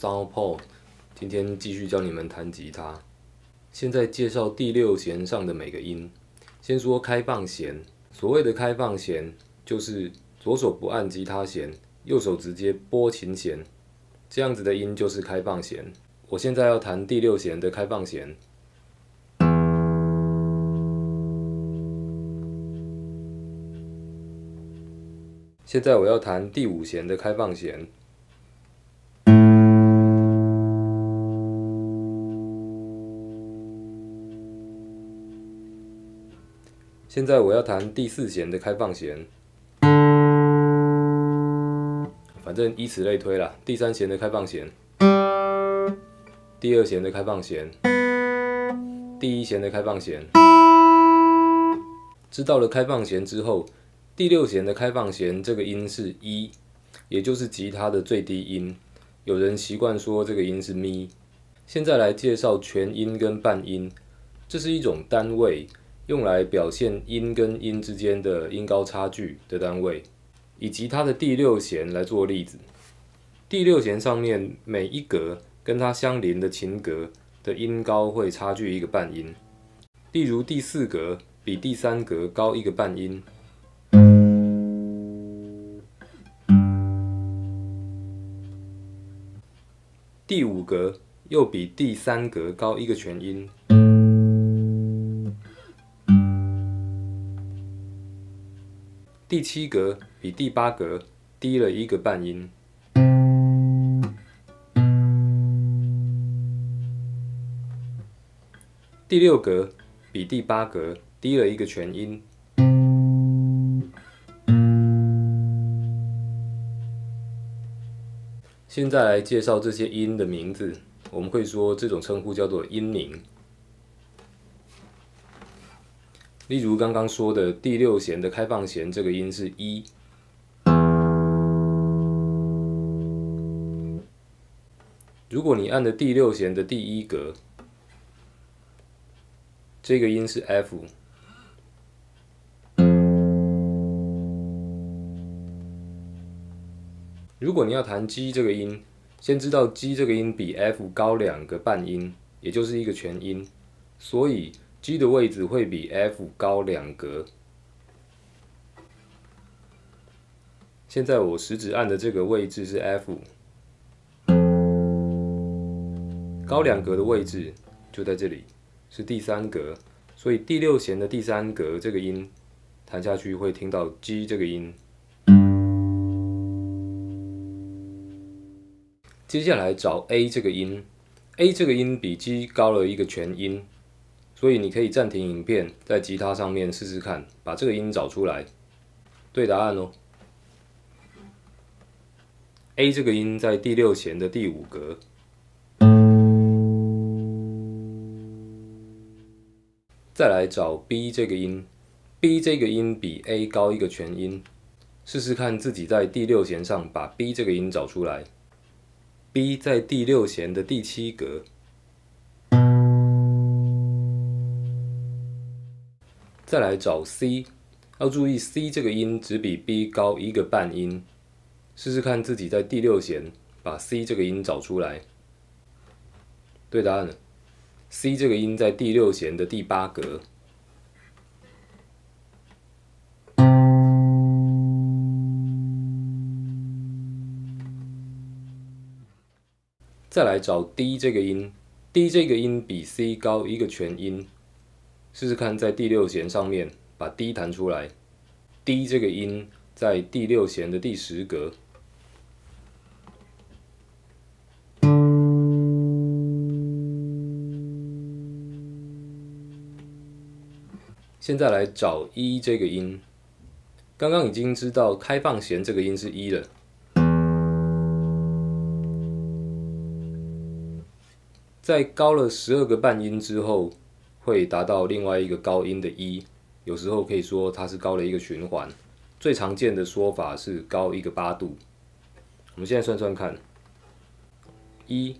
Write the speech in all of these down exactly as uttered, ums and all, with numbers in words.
Sound Paul， 今天继续教你们弹吉他。现在介绍第六弦上的每个音。先说开放弦，所谓的开放弦，就是左手不按吉他弦，右手直接拨琴弦，这样子的音就是开放弦。我现在要弹第六弦的开放弦。 现在我要弹第五弦的开放弦。现在我要弹第四弦的开放弦。反正以此类推啦。第三弦的开放弦，第二弦的开放弦，第一弦的开放弦。知道了开放弦之后。 第六弦的开放弦，这个音是一，也就是吉他的最低音。有人习惯说这个音是咪。现在来介绍全音跟半音，这是一种单位，用来表现音跟音之间的音高差距的单位。以吉他的第六弦来做例子，第六弦上面每一格跟它相邻的琴格的音高会差距一个半音。例如第四格比第三格高一个半音。 第五格又比第三格高一个全音，第七格比第八格低了一个半音，第六格比第八格低了一个全音。 现在来介绍这些音的名字，我们会说这种称呼叫做音名。例如刚刚说的第六弦的开放弦，这个音是一。如果你按的第六弦的第一格，这个音是 F。 如果你要弹 G 这个音，先知道 G 这个音比 F 高两个半音，也就是一个全音，所以 G 的位置会比 F 高两格。现在我食指按的这个位置是 F， 高两格的位置就在这里，是第三格，所以第六弦的第三格这个音弹下去会听到 G 这个音。 接下来找 A 这个音 ，A 这个音比 G 高了一个全音，所以你可以暂停影片，在吉他上面试试看，把这个音找出来，对答案哦。A 这个音在第六弦的第五格。再来找 B 这个音 ，B 这个音比 A 高一个全音，试试看自己在第六弦上把 B 这个音找出来。 B 在第六弦的第七格，再来找 C， 要注意 C 这个音只比 B 高一个半音，试试看自己在第六弦把 C 这个音找出来。对答案了 ，C 这个音在第六弦的第八格。 再来找 D 这个音 ，D 这个音比 C 高一个全音，试试看在第六弦上面把 D 弹出来。D 这个音在第六弦的第十格。现在来找 E 这个音，刚刚已经知道开放弦这个音是一了。 在高了十二个半音之后，会达到另外一个高音的一，有时候可以说它是高了一个循环。最常见的说法是高一个八度。我们现在算算看，一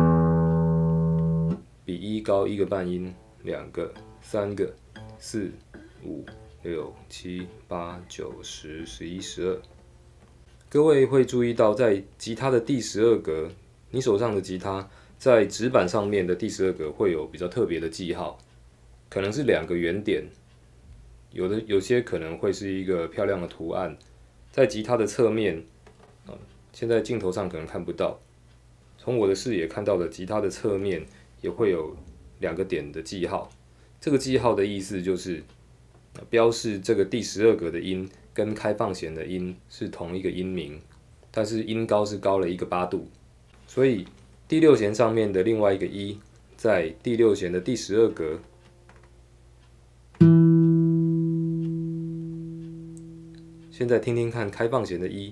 比一高一个半音，两个、三个、四、五、六、七、八、九、十、十一、十二。各位会注意到，在吉他的第十二格你手上的吉他在指板上面的第十二格会有比较特别的记号，可能是两个圆点，有的有些可能会是一个漂亮的图案。在吉他的侧面，啊，现在镜头上可能看不到，从我的视野看到的吉他的侧面也会有两个点的记号。这个记号的意思就是标示这个第十二格的音跟开放弦的音是同一个音名，但是音高是高了一个八度，所以第六弦上面的另外一个一在第六弦的第十二格。现在听听看开放弦的一，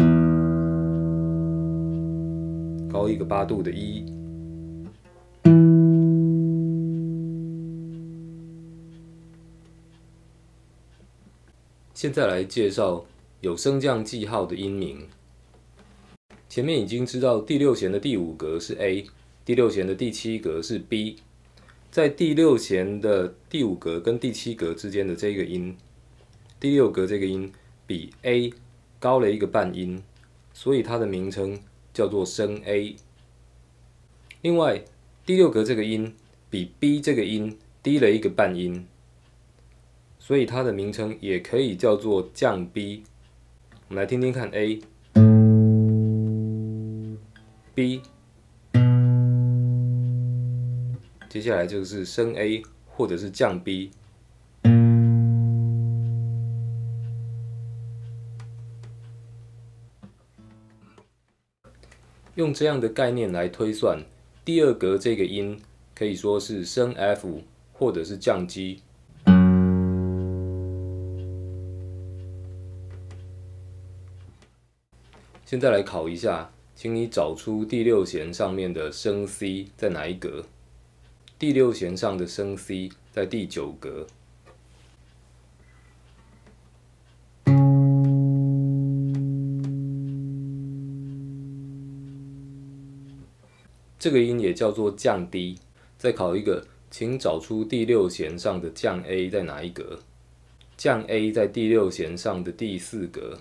高一个八度的一。现在来介绍有升降记号的音名。前面已经知道第六弦的第五格是 A， 第六弦的第七格是 B。在第六弦的第五格跟第七格之间的这个音，第六格这个音比 A 高了一个半音，所以它的名称叫做升 A。另外，第六格这个音比 B 这个音低了一个半音，所以它的名称也可以叫做降 B。我们来听听看 A、B， 接下来就是升 A 或者是降 B。用这样的概念来推算，第二格这个音可以说是升 F 或者是降 G。现在来考一下，请你找出第六弦上面的升 C 在哪一格？第六弦上的升 C 在第九格。这个音也叫做降 D。再考一个，请找出第六弦上的降 A 在哪一格？降 A 在第六弦上的第四格。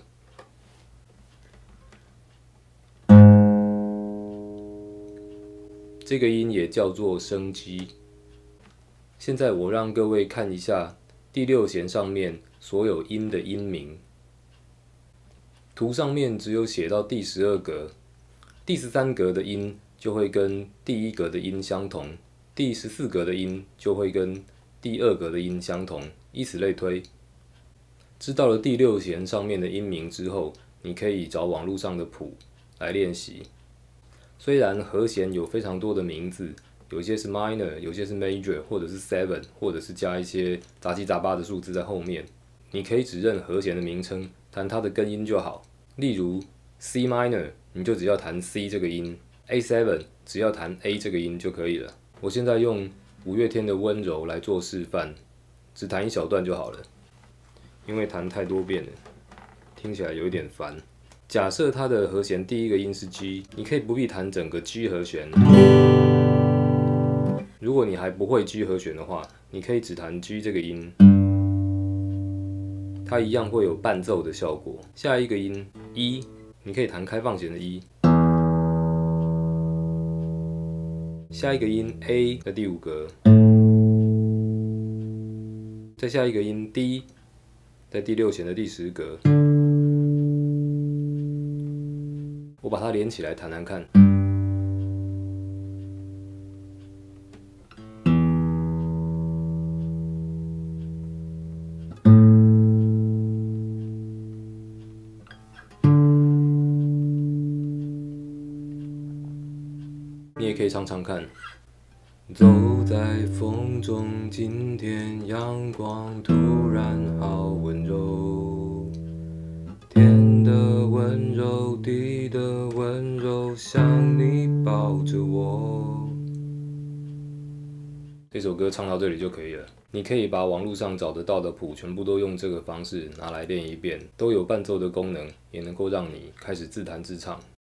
这个音也叫做升 G。现在我让各位看一下第六弦上面所有音的音名。图上面只有写到第十二格，第十三格的音就会跟第一格的音相同，第十四格的音就会跟第二格的音相同，以此类推。知道了第六弦上面的音名之后，你可以找网络上的谱来练习。虽然和弦有非常多的名字，有些是 minor， 有些是 major， 或者是 seven， 或者是加一些杂七杂八的数字在后面。你可以只认和弦的名称，弹它的根音就好。例如 C minor， 你就只要弹 C 这个音 ；A seven 只要弹 A 这个音就可以了。我现在用五月天的温柔来做示范，只弹一小段就好了，因为弹太多遍了，听起来有一点烦。假设它的和弦第一个音是 G， 你可以不必弹整个 G 和弦。如果你还不会 G 和弦的话，你可以只弹 G 这个音，它一样会有伴奏的效果。下一个音 E， 你可以弹开放弦的 E。下一个音 A 的第五格，再下一个音 D， 在第六弦的第十格。我把它连起来弹弹看。你也可以唱唱看。走在风中，今天阳光突然好温柔，天的温柔，地的温柔，像你抱着我。这首歌唱到这里就可以了。你可以把网络上找得到的谱全部都用这个方式拿来练一遍，都有伴奏的功能，也能够让你开始自弹自唱。